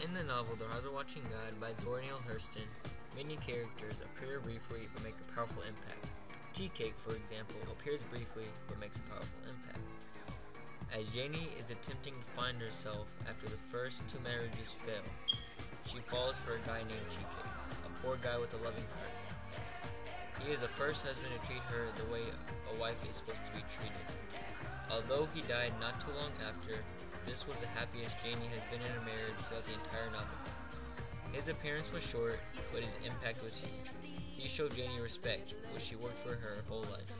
In the novel The Rise of Watching God by Zora Neale Hurston, many characters appear briefly but make a powerful impact. Tea Cake, for example, appears briefly but makes a powerful impact. As Janie is attempting to find herself after the first two marriages fail, she falls for a guy named Tea Cake, a poor guy with a loving heart. He is a first husband to treat her the way a wife is supposed to be treated. Although he died not too long after, this was the happiest Janie has been in a marriage throughout the entire novel. His appearance was short, but his impact was huge. He showed Janie respect, which she worked for her whole life.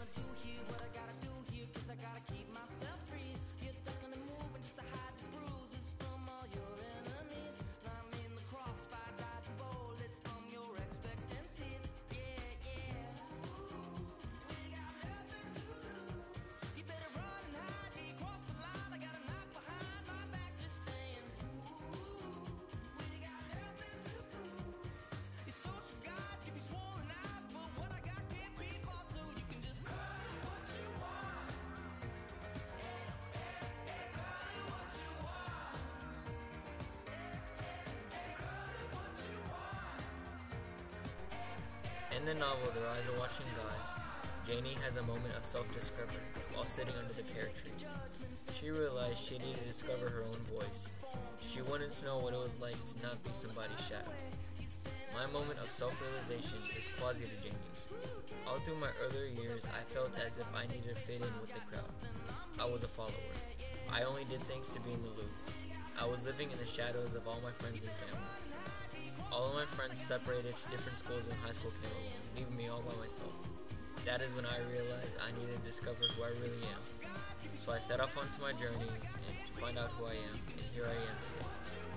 In the novel The Rise of Watching God, Janie has a moment of self-discovery while sitting under the pear tree. She realized she needed to discover her own voice. She wanted to know what it was like to not be somebody's shadow. My moment of self-realization is quasi to Janie's. All through my earlier years, I felt as if I needed to fit in with the crowd. I was a follower. I only did things to be in the loop. I was living in the shadows of all my friends and family. All of my friends separated to different schools when high school came along, leaving me all by myself. That is when I realized I needed to discover who I really am. So I set off onto my journey and to find out who I am, and here I am today.